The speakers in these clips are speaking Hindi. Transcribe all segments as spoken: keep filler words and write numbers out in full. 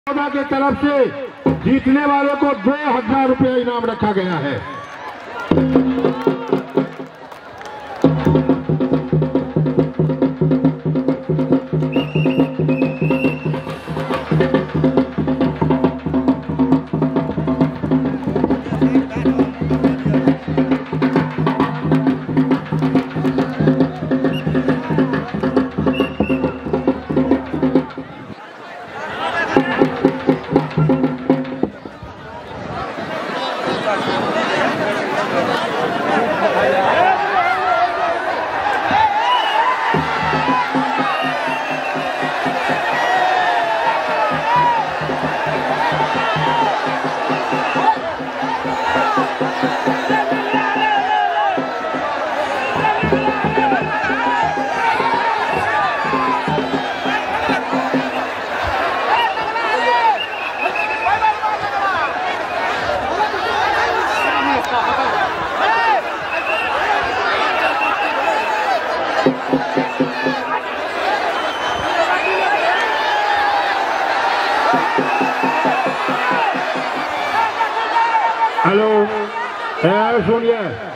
के तरफ से जीतने वालों को दो हजार रुपया इनाम रखा गया है। हेलो, सुनिए,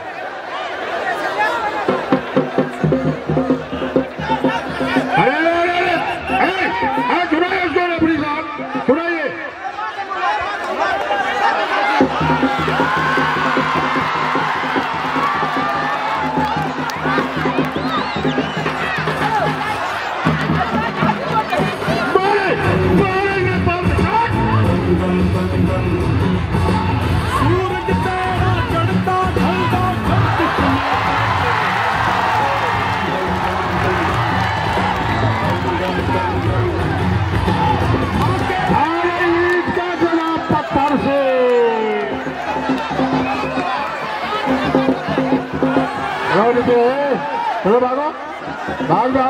अरे अरे अरे सुनाइए उसको अपनी साहब सुनाइए। चलो भागो, भाग जाओ।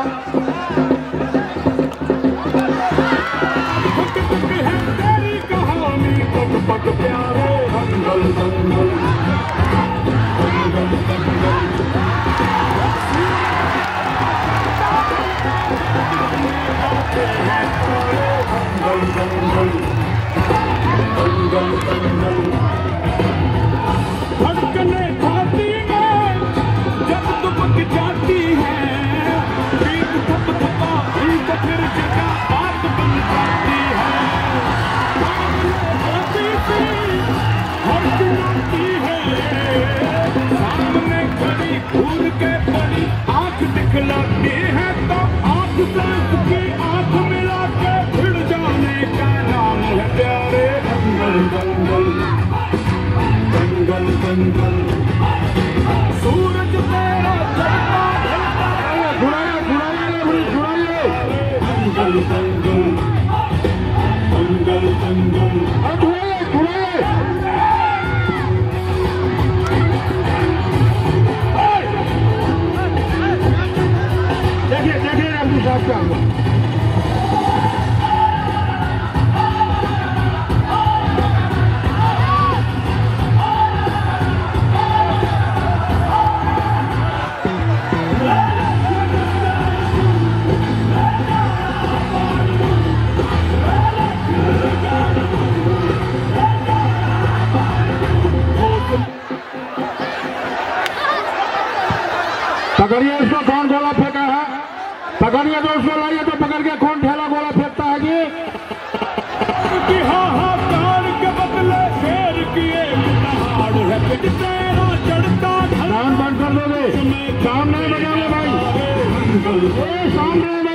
तेरी कहानी पग पग प्यारे दंगल दंगल दंगल दंगल दंगल धड़कने खाती में जब दुबक जाती है, पीठ थप थपा तो फिर जगह बात बन जाती है। आती सी हर चुनाती है, सामने खड़ी घूर के बड़ी आंख दिखलाती है, तो आंख सांस की आंख मिला के भिड़ जाने का नाम है प्यारे दंगल दंगल दंगल दंगल। सूरज तेरा जलता ढलता छुड़ाइए छुड़ाइए छुड़ाइए दंगल दंगल दंगल दंगल छुड़ाइए छुड़ाइए। देखिए देखिए अब्दुल साहब क्या हुआ। पकड़िए इसको, कौन गोला फेंका है, पकड़िए तो उसको लाइए, तो पकड़ के कौन ठेला गोला फेंकता है जी। कि हाहाकार के बदले शेर किए है, तेरा चढ़ता साउंड बंद कर दोगे, सामने बजाओगे भाई, सामने